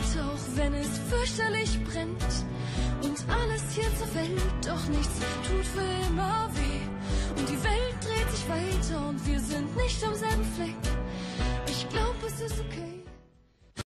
auch wenn es fürchterlich brennt. Und alles hier zerfällt, doch nichts tut für immer weh. Und die Welt dreht sich weiter und wir sind nicht am selben Fleck. Ich glaub, es ist okay.